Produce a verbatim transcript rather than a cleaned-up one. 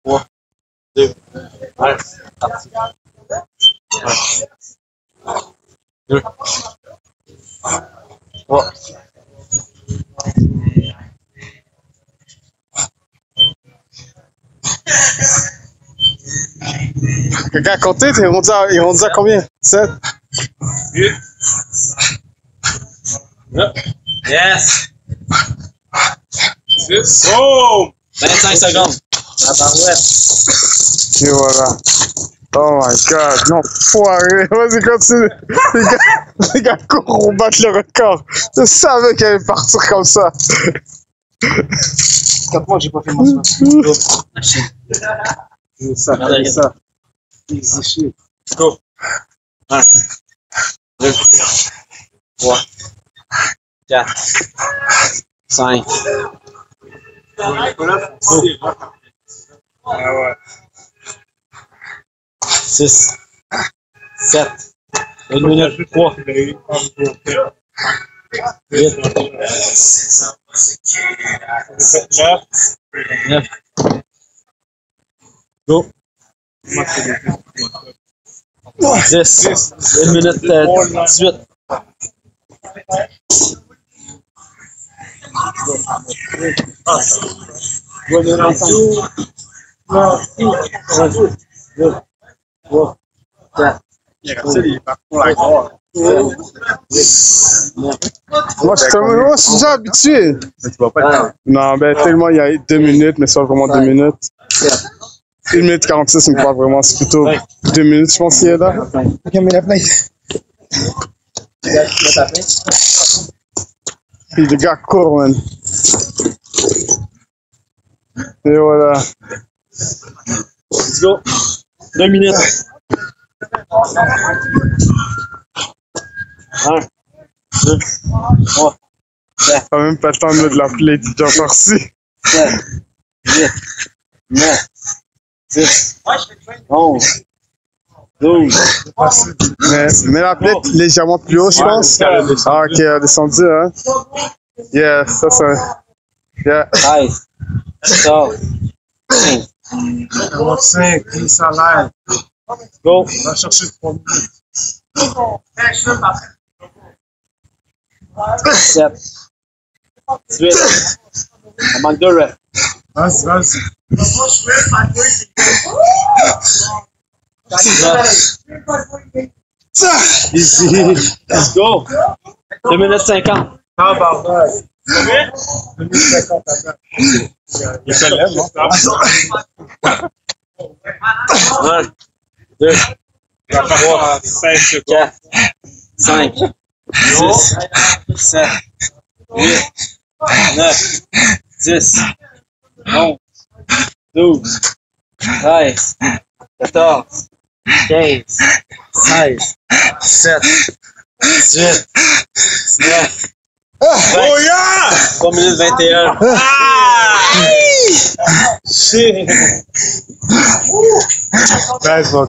trois, deux, un, parti. un, deux, trois. Quelqu'un a compté? T'es rendu à, il est rendu à combien? sept? huit. neuf. Yes! six. Boom! vingt-cinq secondes. La barouette. Et voilà. Oh my god, non, foiré. Vas-y, continue. Les gars, les gars courent, on bat le record. Je savais qu'il allait partir comme ça. quatre mois que j'ai pas fait mon soin. C'est ça, c'est ça. C'est chier. Go! un, deux, trois, quatre, cinq. Ah ouais. six, sept, une minute, trois, huit, neuf, go, dix, une minute, euh, dix-huit. Moi, je suis moi, je suis déjà habitué. Mais tu vas pas le temps. Non, ben, tellement il y a deux minutes, mais c'est pas vraiment deux minutes. une minute quarante-six, mais pas vraiment, c'est plutôt deux minutes, je pense qu'il est là. Ok, mais la plate. Puis les gars courent, man. Et voilà. Let's go. Deux minutes. Un, deux, trois, quatre, T'as même pas le temps de mettre de la plate, il est déjà parti. sept, huit, neuf, dix, onze, douze. Mais, mais la plate légèrement plus haut, je pense. Ah, ok, elle a descendu, hein. Yeah, ça, ça. Yeah. treize, quatorze, quinze. cinq, dix à l'air. Go. Va chercher trois minutes. sept, dix-huit. On manque deux refs. Vas-y, vas-y. Easy. Let's go. deux minutes cinquante. Ah, bordel. deux minutes cinquante à l'heure. Il se lève, non? un, deux, trois, quatre, cinq, six, sept, huit, neuf, dix, onze, douze, treize, quatorze, quinze, seize, dix-sept, dix-huit, dix-neuf, Oh yeah! trois minutes vingt et un. Shit! Nice one.